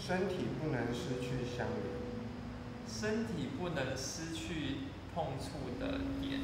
身体不能失去相连。 身体不能失去碰触的点。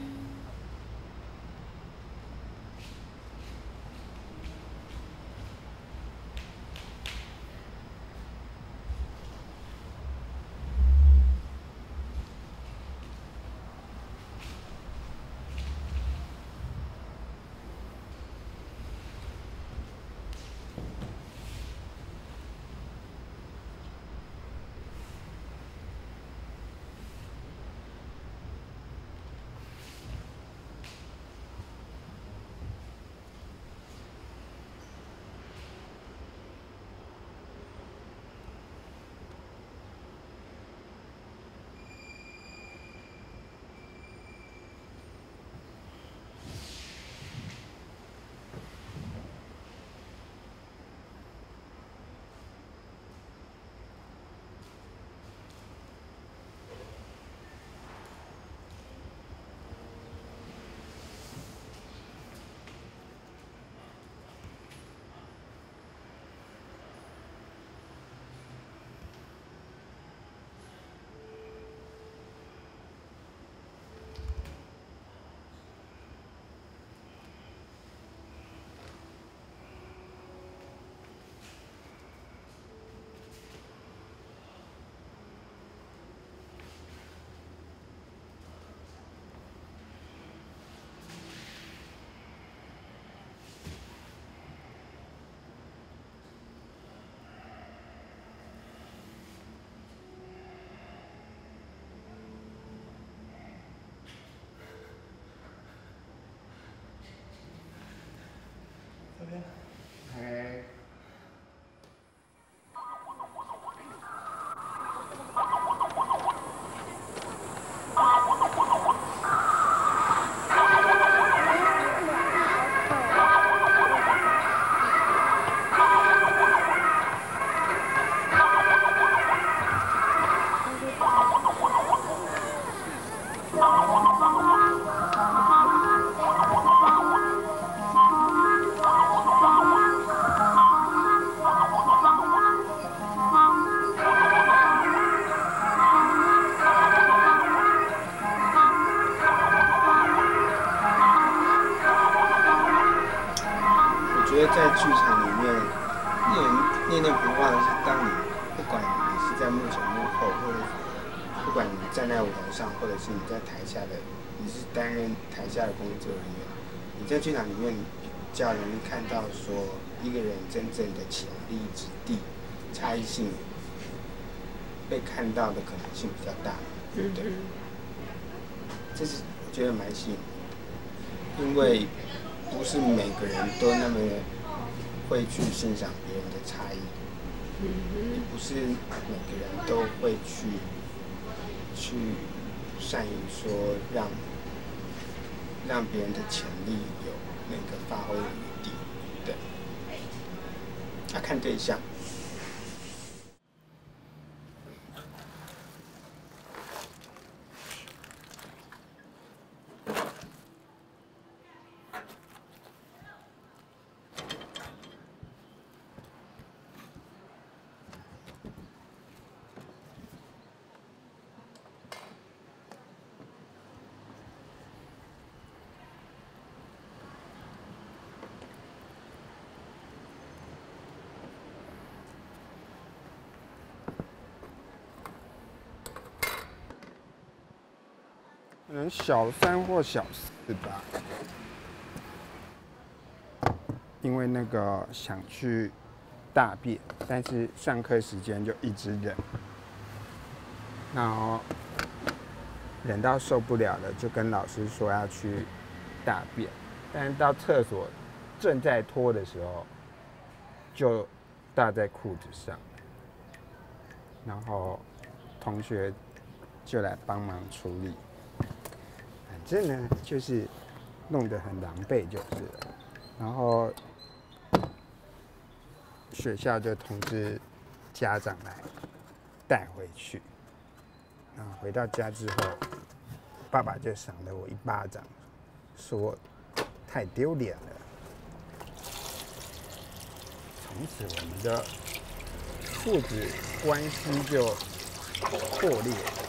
这边。OK。在剧场里面念念不忘的是，当你不管你是在幕前幕后，或者不管你站在舞台上，或者是你在台下的，你是担任台下的工作人员，你在剧场里面比较容易看到说一个人真正的潜力之地，差异性被看到的可能性比较大，对不对？这是我觉得蛮吸引的，因为不是每个人都那么会去欣赏别人的差异，也不是每个人都会去善于说让别人的潜力有那个发挥的余地，对。要看对象。可能小3或小4吧，因为那个想去大便，但是上课时间就一直忍，然后忍到受不了了，就跟老师说要去大便，但是到厕所正在脱的时候，就搭在裤子上，然后同学就来帮忙处理。反正呢，就是弄得很狼狈就是了。然后学校就通知家长来带回去。然后回到家之后，爸爸就赏了我一巴掌，说太丢脸了。从此我们的父子关系就破裂了。